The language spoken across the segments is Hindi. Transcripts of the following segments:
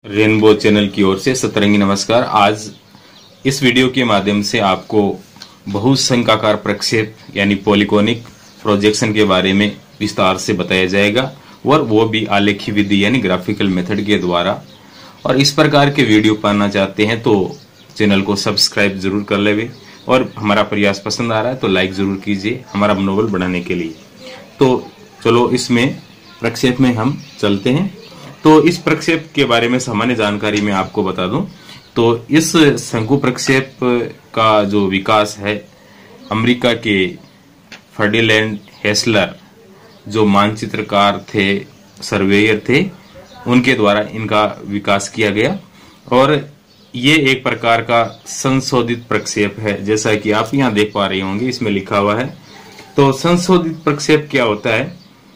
रेनबो चैनल की ओर से सतरंगी नमस्कार। आज इस वीडियो के माध्यम से आपको बहुशंकाकार प्रक्षेप यानी पॉलीकोनिक प्रोजेक्शन के बारे में विस्तार से बताया जाएगा, और वो भी आलेखी विधि यानी ग्राफिकल मेथड के द्वारा। और इस प्रकार के वीडियो पाना चाहते हैं तो चैनल को सब्सक्राइब जरूर कर लेवे, और हमारा प्रयास पसंद आ रहा है तो लाइक जरूर कीजिए हमारा मनोबल बढ़ाने के लिए। तो चलो इसमें प्रक्षेप में हम चलते हैं। तो इस प्रक्षेप के बारे में सामान्य जानकारी मैं आपको बता दूं तो इस शंकु प्रक्षेप का जो विकास है, अमेरिका के फर्डिनैंड हेसलर जो मानचित्रकार थे, सर्वेयर थे, उनके द्वारा इनका विकास किया गया। और ये एक प्रकार का संशोधित प्रक्षेप है, जैसा कि आप यहाँ देख पा रहे होंगे, इसमें लिखा हुआ है। तो संशोधित प्रक्षेप क्या होता है?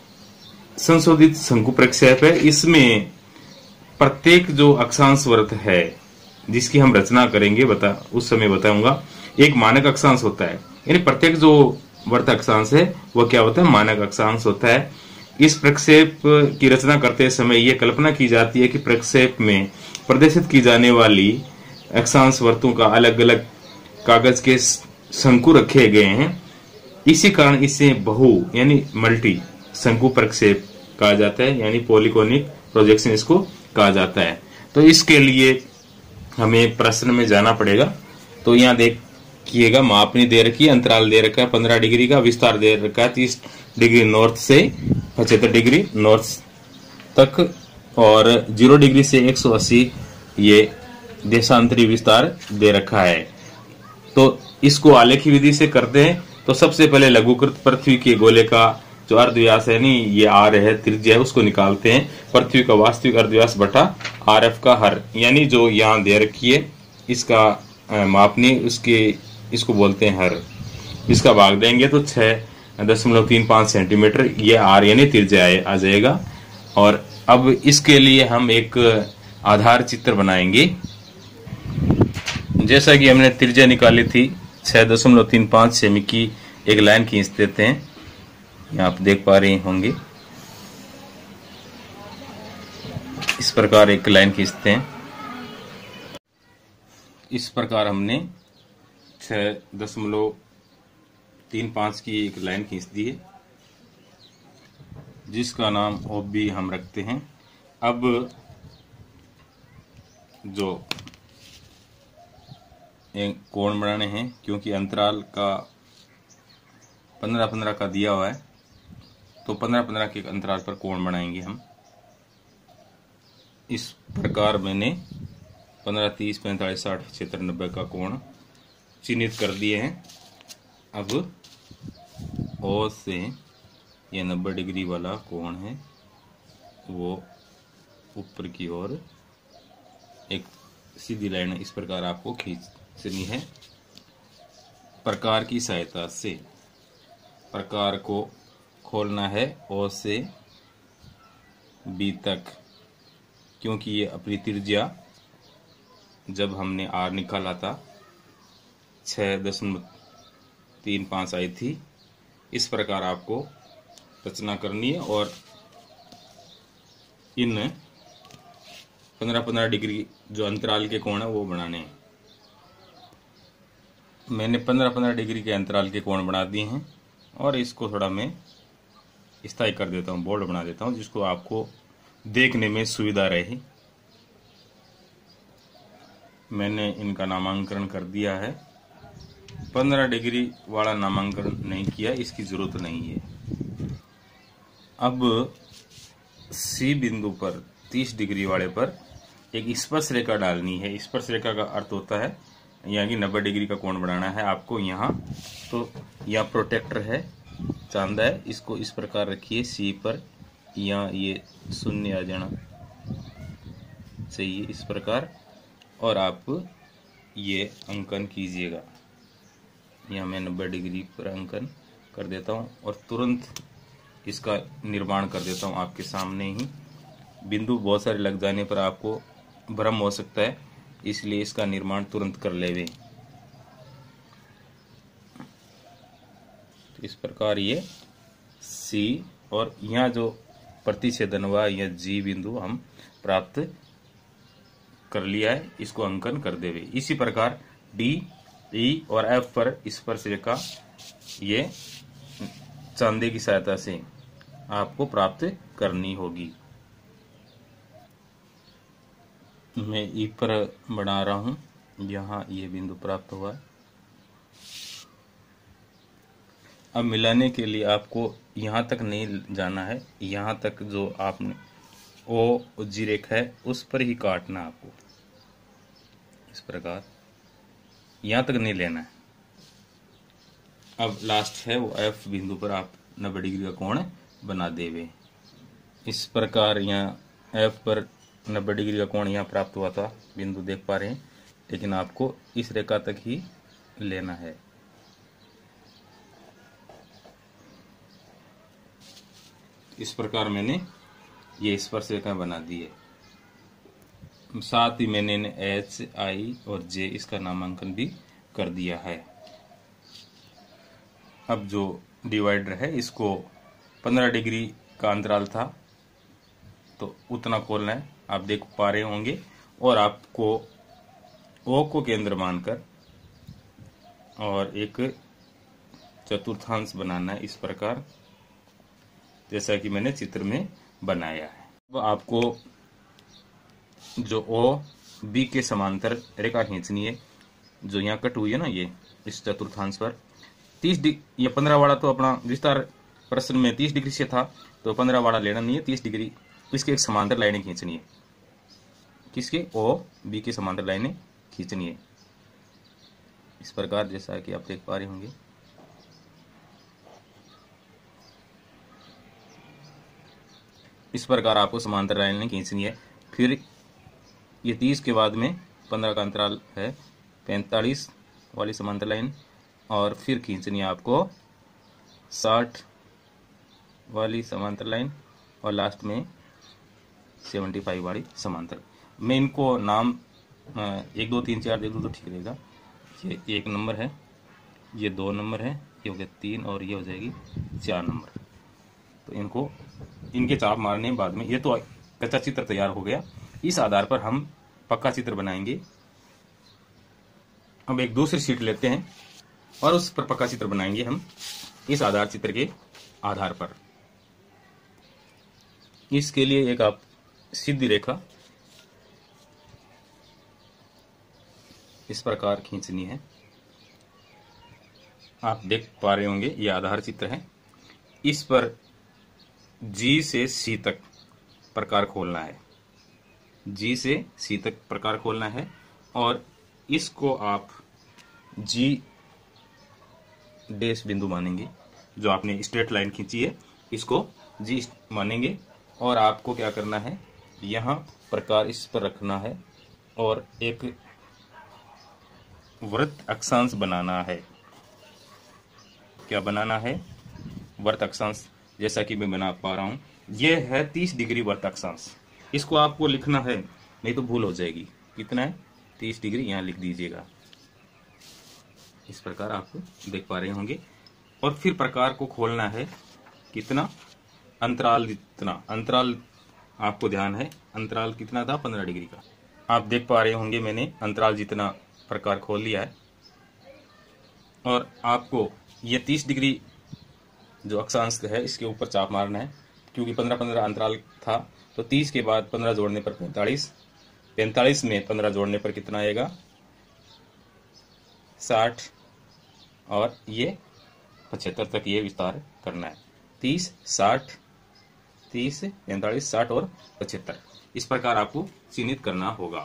संशोधित शंकु प्रक्षेप है, इसमें प्रत्येक जो अक्षांश वृत्त है जिसकी हम रचना करेंगे उस समय बताऊंगा, एक मानक अक्षांश होता है। यानी प्रत्येक जो वृत्त अक्षांश है वो क्या होता है? मानक अक्षांश होता है। इस प्रक्षेप की रचना करते समय यह कल्पना की जाती है कि प्रक्षेप में प्रदर्शित की जाने वाली अक्षांश वृत्तों का अलग अलग कागज के शंकु रखे गए हैं। इसी कारण इसे बहु यानी मल्टी शंकु प्रक्षेप कहा जाता है, यानी पॉलीकोनिक प्रोजेक्शन इसको कहा जाता है। तो इसके लिए हमें प्रश्न में जाना पड़ेगा। तो यहाँ देखिएगा, मापनी दे रखी है, अंतराल दे रखा है 15 डिग्री का, विस्तार दे रखा है 30 डिग्री नॉर्थ से 75 डिग्री नॉर्थ तक, और 0 डिग्री से 180 ये देशांतरी विस्तार दे रखा है। तो इसको आलेखी विधि से करते हैं। तो सबसे पहले लघुकृत पृथ्वी के गोले का जो अर्धव्यास है, नहीं ये आर है, त्रिज्या है, उसको निकालते हैं। पृथ्वी का वास्तविक अर्धव्यास बटा आरएफ का हर, यानी जो यहाँ दे रखी है इसका मापनी, उसके इसको बोलते हैं हर, इसका भाग देंगे तो 6.35 सेंटीमीटर ये आर यानी त्रिज्या आ जाएगा। और अब इसके लिए हम एक आधार चित्र बनाएंगे। जैसा कि हमने त्रिज्या निकाली थी 6.35 सेमी की एक लाइन खींच देते हैं। यहाँ आप देख पा रहे होंगे, इस प्रकार एक लाइन खींचते हैं। इस प्रकार हमने 6.35 की एक लाइन खींच दी है, जिसका नाम OB हम रखते हैं। अब जो एक कोण बनाने हैं, क्योंकि अंतराल का 15-15 का दिया हुआ है, तो 15-15 के अंतराल पर कोण बनाएंगे हम। इस प्रकार मैंने 15, 30, 45, 60, 76, 90 का कोण चिन्हित कर दिए हैं। अब O से ये 90 डिग्री वाला कोण है वो ऊपर की ओर एक सीधी लाइन इस प्रकार आपको खींचनी है। प्रकार की सहायता से प्रकार को खोलना है O से B तक, क्योंकि ये अपनी त्रिज्या जब हमने R निकाला था 6.35 आई थी। इस प्रकार आपको रचना करनी है और इन 15-15 डिग्री जो अंतराल के कोण है वो बनाने हैं। मैंने 15-15 डिग्री के अंतराल के कोण बना दिए हैं, और इसको थोड़ा मैं स्थायी कर देता हूँ, बोल्ड बना देता हूँ, जिसको आपको देखने में सुविधा रहे। मैंने इनका नामांकन कर दिया है। 15 डिग्री वाला नामांकन नहीं किया, इसकी जरूरत नहीं है। अब C बिंदु पर 30 डिग्री वाले पर एक स्पर्श रेखा डालनी है। स्पर्श रेखा का अर्थ होता है यहाँ की 90 डिग्री का कोण बनाना है आपको यहाँ। तो यहाँ प्रोटेक्टर है, चांदा है, इसको इस प्रकार रखिए C पर, यहाँ ये शून्य आ जाना चाहिए इस प्रकार, और आप ये अंकन कीजिएगा। यहाँ मैं 90 डिग्री पर अंकन कर देता हूँ और तुरंत इसका निर्माण कर देता हूँ आपके सामने ही। बिंदु बहुत सारे लग जाने पर आपको भ्रम हो सकता है, इसलिए इसका निर्माण तुरंत कर लेवे। इस प्रकार ये C, और यहाँ जो प्रतिच्छेदन हुआ यह G बिंदु हम प्राप्त कर लिया है, इसको अंकन कर देवे। इसी प्रकार डी, ई और एफ पर स्पर्श रेखा ये चांदे की सहायता से आपको प्राप्त करनी होगी। मैं ई पर बना रहा हूं, यहाँ ये बिंदु प्राप्त हुआ। अब मिलाने के लिए आपको यहाँ तक नहीं जाना है, यहाँ तक जो आपने ओ जी रेखा है उस पर ही काटना आपको, इस प्रकार यहाँ तक नहीं लेना है। अब लास्ट है वो एफ बिंदु पर आप 90 डिग्री का कोण बना देवे। इस प्रकार यहाँ एफ पर 90 डिग्री का कोण यहाँ प्राप्त हुआ था, बिंदु देख पा रहे हैं, लेकिन आपको इस रेखा तक ही लेना है। इस प्रकार मैंने ये स्पर्श रेखा बना दी है। साथ ही मैंने एच, आई और जे इसका नामांकन भी कर दिया है। अब जो डिवाइडर है इसको 15 डिग्री का अंतराल था तो उतना खोलना है, आप देख पा रहे होंगे। और आपको ओ को केंद्र मानकर और एक चतुर्थांश बनाना है, इस प्रकार जैसा कि मैंने चित्र में बनाया है। अब आपको जो ओ बी के समांतर रेखा खींचनी है, जो यहाँ कट हुई है ना ये इस चतुर्थांश पर 30 डिग्री, या 15 वाला तो अपना विस्तार प्रश्न में 30 डिग्री से था, तो 15 वाला लेना नहीं है, 30 डिग्री इसके एक समांतर लाइनें खींचनी है। किसके? ओ बी के समांतर लाइनें खींचनी है, इस प्रकार जैसा कि आप देख पा रहे होंगे। इस प्रकार आपको समांतर लाइनें खींचनी है। फिर ये 30 के बाद में 15 का अंतराल है, 45 वाली समांतर लाइन, और फिर खींचनी है आपको 60 वाली समांतर लाइन, और लास्ट में 75 वाली समांतर। मैं इनको नाम 1 2 3 4 दे दूँ तो ठीक रहेगा। ये 1 नंबर है, ये 2 नंबर है, ये हो गया 3 और ये हो जाएगी 4 नंबर। तो इनको इनके चाप मारने बाद में ये तो कच्चा चित्र तैयार हो गया। इस आधार पर हम पक्का चित्र बनाएंगे। अब एक दूसरी शीट लेते हैं और उस पर पक्का चित्र बनाएंगे हम इस आधार चित्र के आधार पर। इसके लिए एक आप सीधी रेखा इस प्रकार खींचनी है। आप देख पा रहे होंगे ये आधार चित्र है। इस पर जी से सी तक प्रकार खोलना है, जी से सी तक प्रकार खोलना है, और इसको आप जी डैश बिंदु मानेंगे। जो आपने स्ट्रेट लाइन खींची है इसको जी मानेंगे, और आपको क्या करना है, यहाँ प्रकार इस पर रखना है और एक वृत्त अक्षांश बनाना है। क्या बनाना है? वृत्त अक्षांश, जैसा कि मैं बना पा रहा हूं। यह है 30 डिग्री वृत्त अक्षांश। इसको आपको लिखना है, नहीं तो भूल हो जाएगी। कितना है? 30 डिग्री, यहाँ लिख दीजिएगा। इस प्रकार आप देख पा रहे होंगे। और फिर प्रकार को खोलना है कितना? अंतराल जितना। अंतराल आपको ध्यान है, अंतराल कितना था? 15 डिग्री का। आप देख पा रहे होंगे मैंने अंतराल जितना प्रकार खोल लिया है। और आपको ये 30 डिग्री जो अक्षांश है इसके ऊपर चाप मारना है, क्योंकि 15-15 अंतराल था, तो 30 के बाद 15 जोड़ने पर 45, 45 में 15 जोड़ने पर कितना आएगा? 60, और ये 75 तक ये विस्तार करना है। 30, 60, 30, 45, 60 और 75, इस प्रकार आपको चिन्हित करना होगा।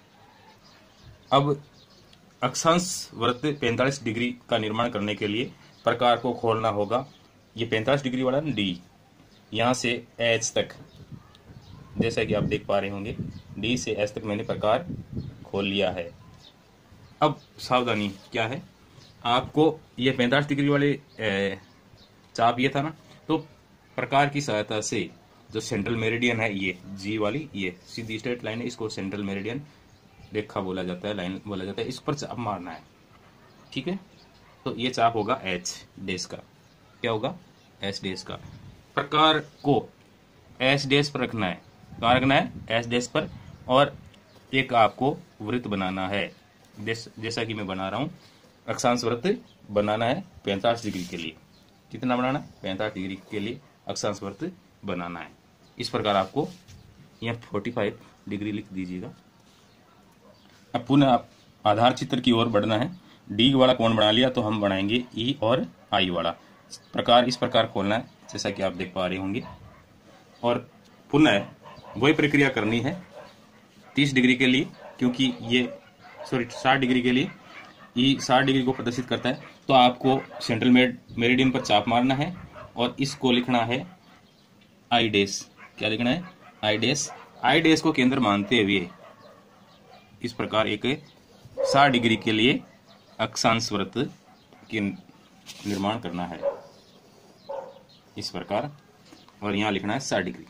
अब अक्षांश वृत्त 45 डिग्री का निर्माण करने के लिए प्रकार को खोलना होगा। ये 45 डिग्री वाला डी, यहाँ से एच तक, जैसा कि आप देख पा रहे होंगे, डी से एच तक मैंने प्रकार खोल लिया है। अब सावधानी क्या है, आपको ये 45 डिग्री वाले चाप ये था ना, तो प्रकार की सहायता से जो सेंट्रल मेरिडियन है, ये जी वाली, ये सीधी स्ट्रेट लाइन है, इसको सेंट्रल मेरिडियन रेखा बोला जाता है, लाइन बोला जाता है। इस पर चाप मारना है, ठीक है। तो ये चाप होगा एच डैश का। क्या होगा? एच डैश का। प्रकार को एच डैश पर रखना है। कहाँ रखना है? एच डैश पर। और एक आपको वृत्त बनाना है। जैसा कि मैं बना रहा हूं, अक्षांश वृत्त बनाना है 45 डिग्री के लिए। कितना बनाना है? 45 डिग्री के लिए अक्षांश वृत्त बनाना है। इस प्रकार आपको यहाँ 45 डिग्री लिख दीजिएगा। अब पुनः आप आधार चित्र की ओर बढ़ना है। डी वाला कोण बना लिया तो हम बनाएंगे ई और आई वाला। इस प्रकार खोलना है जैसा कि आप देख पा रहे होंगे। और पुनः वही प्रक्रिया करनी है 30 डिग्री के लिए, क्योंकि ये 60 डिग्री के लिए ई 60 डिग्री को प्रदर्शित करता है। तो आपको सेंट्रल मेरिडियन पर चाप मारना है और इसको लिखना है आई डैश। क्या लिखना है? I dash. आई डैश को केंद्र मानते हुए इस प्रकार एक 60 डिग्री के लिए अक्षांश वृत्त के निर्माण करना है इस प्रकार, और यहां लिखना है 60 डिग्री।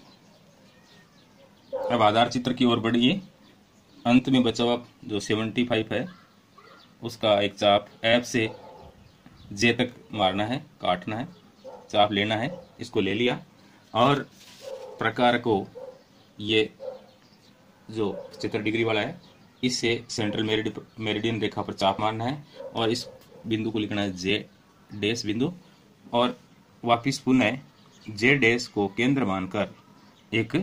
अब आधार चित्र की ओर बढ़िए। अंत में बचा हुआ जो 75 है उसका एक चाप एफ से जे तक मारना है, काटना है, चाप लेना है। इसको ले लिया और प्रकार को ये जो 75 डिग्री वाला है इससे सेंट्रल मेरिडियन रेखा पर चाप मारना है और इस बिंदु को लिखना है जे डैश बिंदु, और वापिस पुनः जे डैश को केंद्र मानकर एक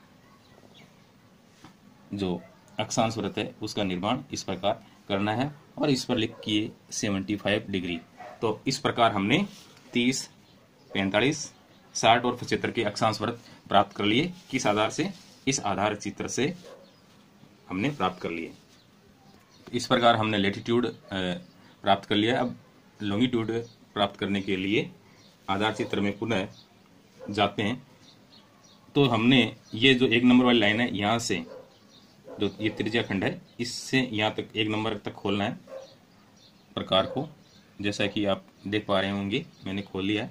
जो अक्षांश वृत्त है उसका निर्माण इस प्रकार करना है और इस पर लिखिए 75 डिग्री। तो इस प्रकार हमने 30, 45, 60 और 75 के अक्षांश वृत्त प्राप्त कर लिए। किस आधार से? इस आधार चित्र से हमने प्राप्त कर लिए। इस प्रकार हमने लैटिट्यूड प्राप्त कर लिया। अब लॉन्गिट्यूड प्राप्त करने के लिए आधार चित्र में पुनः जाते हैं। तो हमने ये जो 1 नंबर वाली लाइन है यहाँ से जो ये त्रिज्या खंड है इससे यहाँ तक 1 नंबर तक खोलना है प्रकार को, जैसा कि आप देख पा रहे होंगे मैंने खोल लिया है।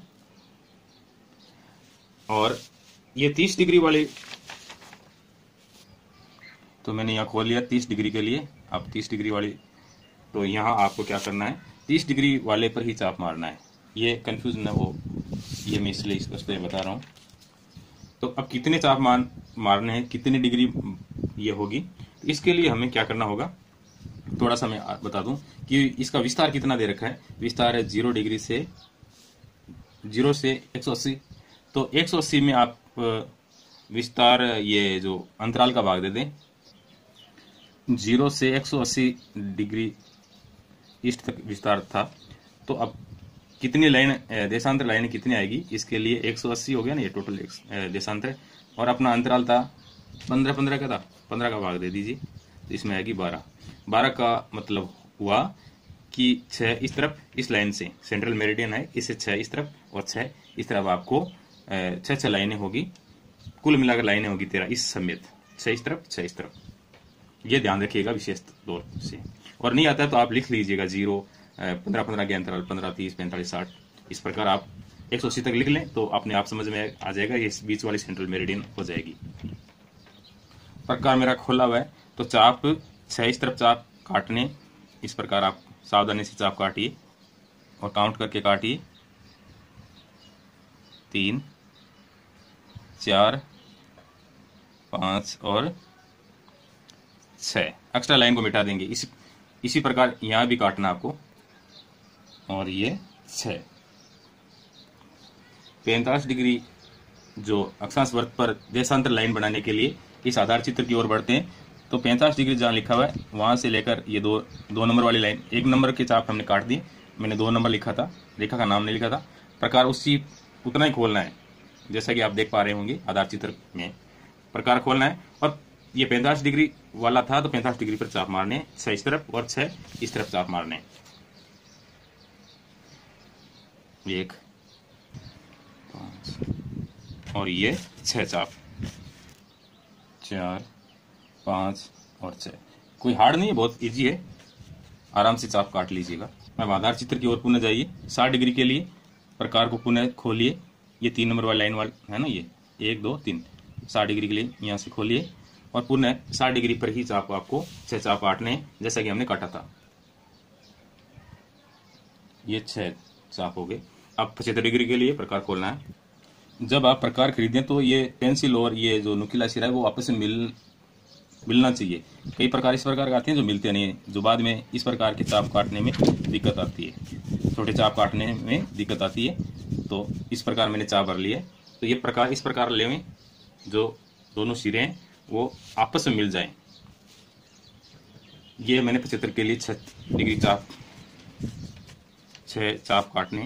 और ये 30 डिग्री वाले तो मैंने यहाँ खोल लिया 30 डिग्री के लिए। अब 30 डिग्री वाली तो यहाँ आपको क्या करना है? 30 डिग्री वाले पर ही चाप मारना है। ये कंफ्यूज न हो, ये मैं इसलिए स्पष्ट बता रहा हूँ। तो अब कितने चाप मारने हैं, कितनी डिग्री ये होगी, इसके लिए हमें क्या करना होगा थोड़ा सा मैं बता दूं कि इसका विस्तार कितना दे रखा है। विस्तार है 0 डिग्री से 0 से 180। तो 180 में आप विस्तार ये जो अंतराल का भाग दे दें, 0 से 180 डिग्री ईस्ट तक विस्तार था। तो अब कितनी लाइन देशांतर लाइन कितनी आएगी, इसके लिए 180 हो गया ना ये टोटल देशांतर, और अपना अंतराल था 15 का था, 15 का भाग दे दीजिए तो इसमें आएगी 12 का मतलब हुआ कि 6 इस तरफ इस लाइन से सेंट्रल मेरिडियन है, इससे 6 इस तरफ और 6 इस तरफ आपको 6 लाइनें होगी, कुल मिलाकर लाइनें होगी 13 इस समेत, 6 इस तरफ 6 इस तरफ। ये ध्यान रखिएगा विशेष तौर से। और नहीं आता है तो आप लिख लीजिएगा 0 15 के अंतराल 15 30 45 60 इस प्रकार आप 180 तक लिख लें तो अपने आप समझ में आ जाएगा, ये बीच वाली सेंट्रल मेरिडियन हो जाएगी। प्रकार मेरा खोला हुआ है तो चाप 6 इस तरफ चाप काटने, इस प्रकार आप सावधानी से चाप काटिए और काउंट करके काटिए 3 4 5 और 6। एक्स्ट्रा लाइन को मिटा देंगे। इसी प्रकार यहां भी काटना आपको, और ये 6 45 डिग्री जो अक्षांश वृत्त पर देशांतर लाइन बनाने के लिए इस आधार चित्र की ओर बढ़ते हैं। तो 45 डिग्री जहां लिखा हुआ है वहां से लेकर ये दो नंबर वाली लाइन, 1 नंबर के चाप हमने काट दी, मैंने 2 नंबर लिखा था, रेखा का नाम नहीं लिखा था। प्रकार उतना ही खोलना है जैसा कि आप देख पा रहे होंगे आधार चित्र में प्रकार खोलना है। और ये 45 डिग्री वाला था तो 45 डिग्री पर चाप मारने, 6 इस तरफ और 6 इस तरफ चाप मारने। 1 5 और ये 6 चाप, 4 5 और 6। कोई हार्ड नहीं है, बहुत इजी है, आराम से चाप काट लीजिएगा। अब आधार चित्र की ओर पुनः जाइए। 60 डिग्री के लिए प्रकार को पुनः खोलिए। ये 3 नंबर वाली लाइन वाला है ना, ये 1 2 3 60 डिग्री के लिए यहाँ से खोलिए और पुनः 60 डिग्री पर ही चाप आपको 6 चाप काटने जैसा कि हमने काटा था। ये 6 चाप हो गए। अब 75 डिग्री के लिए प्रकार खोलना है। जब आप प्रकार खरीदें तो ये पेंसिल और ये जो नुकीला सिरा है वो आपस में मिलना चाहिए। कई प्रकार इस प्रकार के आते हैं जो मिलते नहीं है, जो बाद में इस प्रकार के चाप काटने में दिक्कत आती है, छोटे चाप काटने में दिक्कत आती है। तो इस प्रकार मैंने चाप भर लिया है। तो ये प्रकार इस प्रकार लें जो दोनों सिरे हैं वो आपस में मिल जाएं। ये मैंने 75 के लिए 6 डिग्री चाप 6 चाप काटने,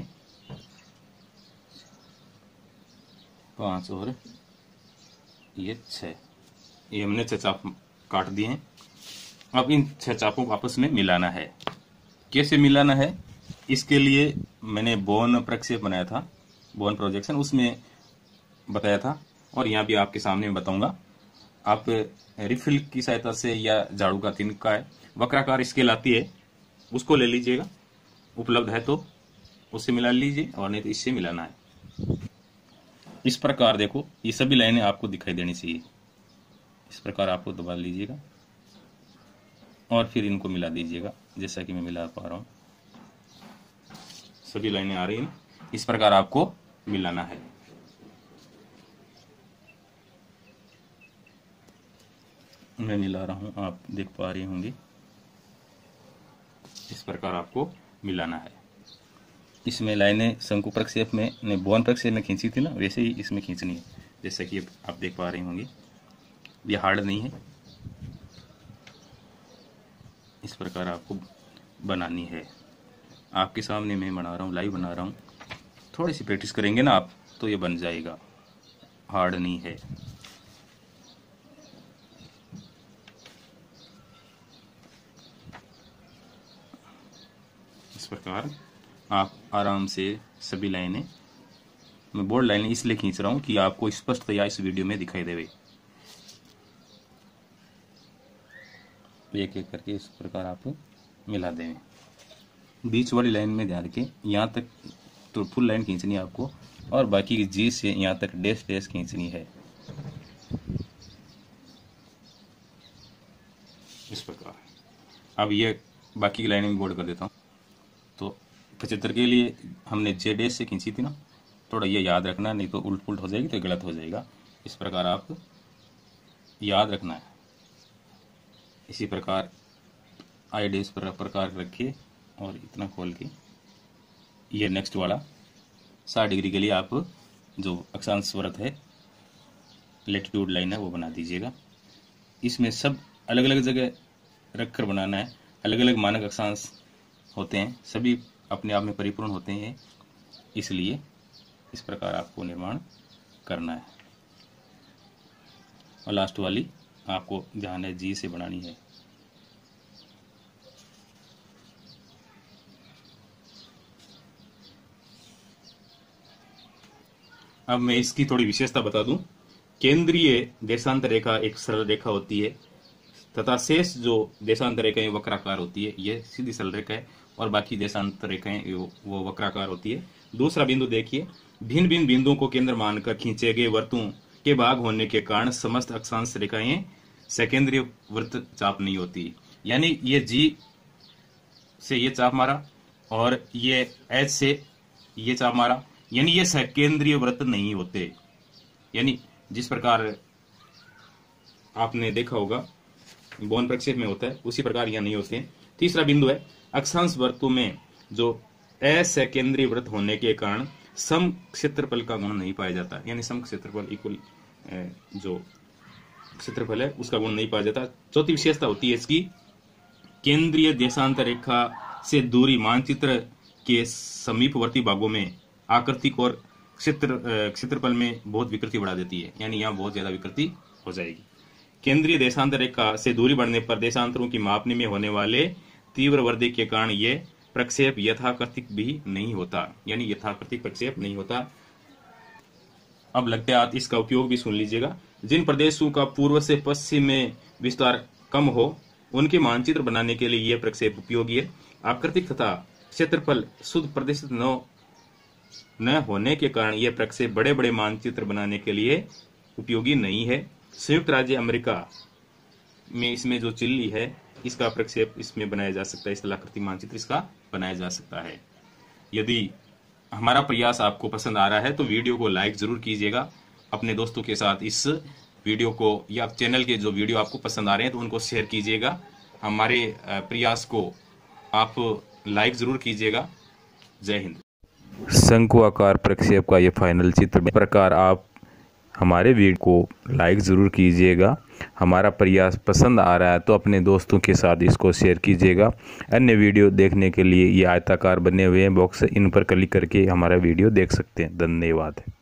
5 और ये 6, ये हमने 6 चाप काट दिए हैं। अब इन 6 चापों को आपस में मिलाना है। कैसे मिलाना है, इसके लिए मैंने बोन प्रक्षेप बनाया था, बोन प्रोजेक्शन, उसमें बताया था और यहाँ भी आपके सामने बताऊंगा। आप रिफिल की सहायता से या झाड़ू का तिनका है, वक्राकार स्केल आती है, उसको ले लीजिएगा, उपलब्ध है तो उससे मिला लीजिए और नहीं तो इससे मिलाना है। इस प्रकार देखो ये सभी लाइनें आपको दिखाई देनी चाहिए। इस प्रकार आपको दबा लीजिएगा और फिर इनको मिला दीजिएगा, जैसा कि मैं मिला पा रहा हूं। सभी लाइनें आ रही हैं, इस प्रकार आपको मिलाना है। मैं मिला रहा हूं, आप देख पा रहे होंगे। इस प्रकार आपको मिलाना है। इसमें लाइनें शंकु प्रक्षेप में ने बोन प्रक्षेप में खींची थी ना, वैसे ही इसमें खींचनी है, जैसा कि आप देख पा रहे होंगे। ये हार्ड नहीं है, इस प्रकार आपको बनानी है। आपके सामने मैं बना रहा हूँ, लाइव बना रहा हूँ। थोड़ी सी प्रैक्टिस करेंगे ना आप तो ये बन जाएगा, हार्ड नहीं है। इस प्रकार आप आराम से सभी लाइनें, मैं बोल्ड लाइनें इसलिए खींच रहा हूं कि आपको स्पष्टतया इस वीडियो में दिखाई देवे। एक एक करके इस प्रकार आप मिला देंगे। बीच वाली लाइन में ध्यान रखें, यहाँ तक तो फुल लाइन खींचनी है आपको और बाकी जी से यहाँ तक डैश डैश खींचनी है। इस प्रकार अब ये बाकी की लाइनें में बोल्ड कर देता हूँ। तो 75 के लिए हमने जे डैश से खींची थी ना, थोड़ा ये याद रखना, नहीं तो उल्ट पुल्ट हो जाएगी तो गलत हो जाएगा। इस प्रकार आप याद रखना है। इसी प्रकार आई डैश पर प्रकार रखिए और इतना खोल के ये नेक्स्ट वाला 60 डिग्री के लिए आप जो अक्षांश वृत्त है, लैटिट्यूड लाइन है, वो बना दीजिएगा। इसमें सब अलग अलग जगह रखकर बनाना है। अलग अलग मानक अक्षांश होते हैं, सभी अपने आप में परिपूर्ण होते हैं, इसलिए इस प्रकार आपको निर्माण करना है। और लास्ट वाली आपको ध्यान है जी से बनानी है। अब मैं इसकी थोड़ी विशेषता बता दूं। केंद्रीय देशांतर रेखा एक सरल रेखा होती है तथा शेष जो देशांतर रेखाएं वक्राकार होती है, ये सीधी सरल रेखा है और बाकी देशांतर रेखाएं वो वक्राकार होती है। दूसरा बिंदु देखिए, भिन्न भिन्न बिंदुओं को केंद्र मानकर खींचे गए वृत्तों के भाग होने के कारण समस्त अक्षांश रेखाएं सेकेंद्रीय वृत्त चाप नहीं होती। यानी ये जी से ये चाप मारा और ये एच से ये चाप मारा, यानी ये सेकेंद्रीय वृत्त नहीं होते। यानी जिस प्रकार आपने देखा होगा बोन प्रक्षेप में होता है, उसी प्रकार यह नहीं होते हैं। तीसरा बिंदु है, अक्षांश वृत्तों में जो असेकेंद्रीय वृत्त होने के कारण सम क्षेत्रफल का गुण नहीं पाया जाता। यानी सम क्षेत्रफल इक्वल जो क्षेत्रफल है उसका गुण नहीं पाया जाता। चौथी विशेषता होती है इसकी, केंद्रीय देशांतर रेखा से दूरी मानचित्र के समीपवर्ती भागों में आकृतिक और क्षेत्रफल में बहुत विकृति बढ़ा देती है। यानी यहाँ बहुत ज्यादा विकृति हो जाएगी। केंद्रीय देशांतर रेखा से दूरी बढ़ने पर देशांतरों की मापने में होने वाले तीव्र वृद्धि के कारण ये प्रक्षेप यथाकृतिक भी नहीं होता। यानी यथाकृतिक प्रक्षेप नहीं होता। अब लगते हाथ इसका उपयोग भी सुन लीजिएगा। जिन प्रदेशों का पूर्व से पश्चिम में विस्तार कम हो उनके मानचित्र बनाने के लिए यह प्रक्षेप उपयोगी है। आकृतिक तथा क्षेत्रफल शुद्ध प्रदर्शित न होने के कारण यह प्रक्षेप बड़े बड़े मानचित्र बनाने के लिए उपयोगी नहीं है। संयुक्त राज्य अमेरिका में इसमें जो चिल्ली है इसका प्रक्षेप इसमें बनाया जा सकता है, इस स्थलाकृतिक मानचित्र इसका बनाया जा सकता है। यदि हमारा प्रयास आपको पसंद आ रहा है तो वीडियो को लाइक जरूर कीजिएगा, अपने दोस्तों के साथ इस वीडियो को या चैनल के जो वीडियो आपको पसंद आ रहे हैं तो उनको शेयर कीजिएगा। हमारे प्रयास को आप लाइक जरूर कीजिएगा। जय हिंद। शंकु आकार प्रक्षेप का ये फाइनल चित्र। इस प्रकार आप हमारे वीडियो को लाइक ज़रूर कीजिएगा। हमारा प्रयास पसंद आ रहा है तो अपने दोस्तों के साथ इसको शेयर कीजिएगा। अन्य वीडियो देखने के लिए ये आयताकार बने हुए हैं बॉक्स, इन पर क्लिक करके हमारा वीडियो देख सकते हैं। धन्यवाद।